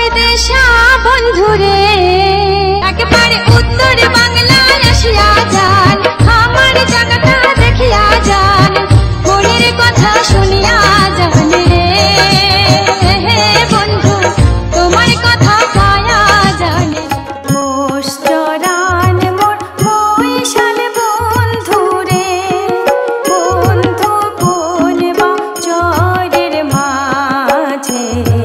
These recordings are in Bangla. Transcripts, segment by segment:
পরদেশা বন্ধুরে একবারে উত্তর বাংলার আসিয়া যান, আমার জায়গাটা দেখিয়া যান, মনের কথা শুনিয়া যান রে বন্ধু, তোমার কথা পায়া যান। মোস্তরান মোর মহিষাল বন্ধুরে, বন্ধু কোন বা চরের মাঝে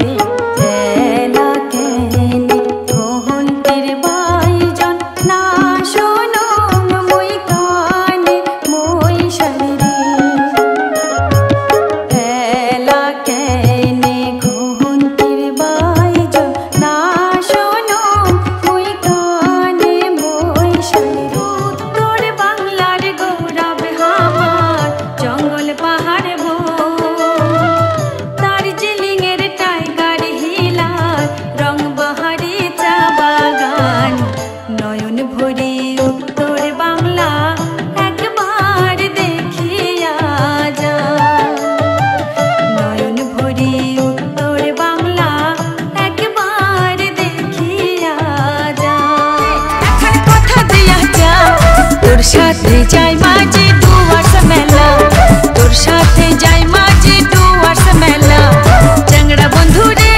সাথে যাই মাঝে ডুয়ার্স মেলা, তোর সাথে যাই মাঝে ডুয়ার্স মেলা, চ্যাংড়া বন্ধু রে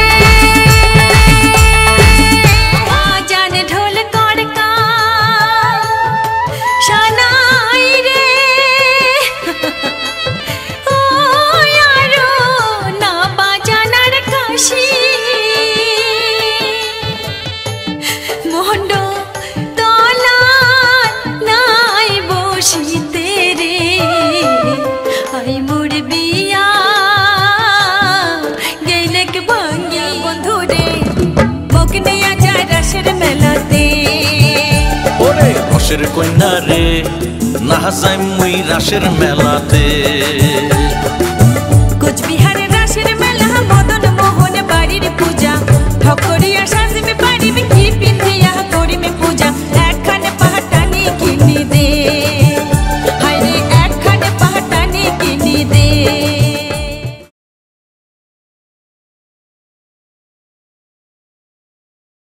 জানে ঢোল কড়কা শানাই রে, ও আরো না বাজানার কাশি মোহন্ড রসের কন্যা রে না যাই মুই রাসের মেলাতে।